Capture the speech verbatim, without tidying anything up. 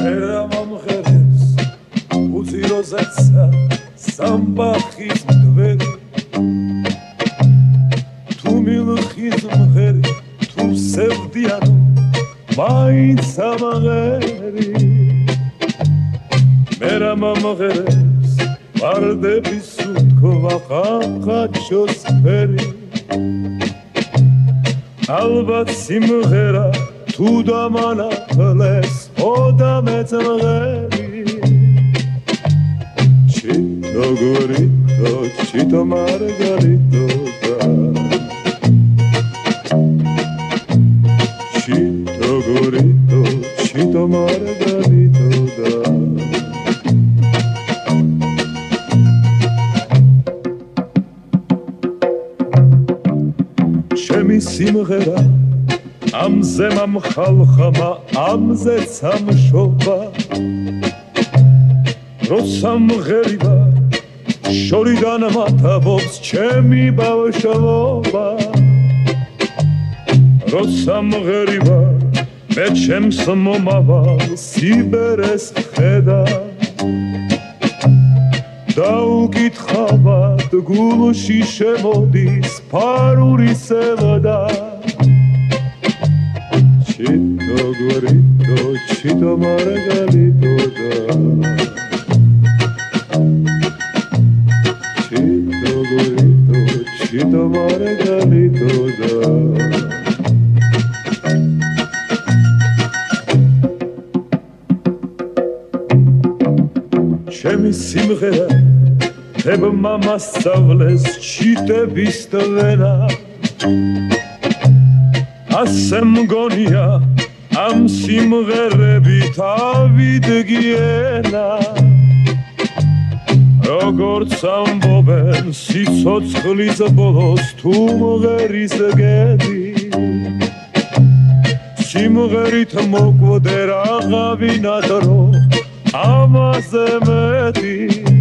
ამღერებს უძიროზეცა სამბახის დვერი თუ მილხის მღერი თუ სევდიანო მაინც ამღერი მერამ ამღერებს ვარდების უთქვა ხახაჩოს ფერი ალბათ სიმღერა თუ დამანახლეს ოდა მეწმღერი ჩიტო გურიტო ჩიტო მარგარიტო ჩიტო გურიტო ჩიტო მარგარიტო ჩემი სიმღერა ამზე მომხალხმა ამზეც ამშობა როცა მღერიბა შორიდან მათაბობს ჩემი ბავშვობა როცა მღერიბა მე ჩემს მომავალ სიბერეს ხედა დაუკითხავად გულში შემოდის ფარული სევდა ჩიტო გურიტო ჩიტო მარგალიტო ჩიტო გურიტო ჩიტო მარგალიტო ჩემი სიმღერა ებმა მასწავლეს ჩიტების დვენა ასე მგონია ამ სიმღერებით ავიდგიენა როგორც ამბობენ სიცოცხლის ბოლოს თუ მღერის გედი სიმღერით მოკვდე რაღაცა დრო ამაზე მეტი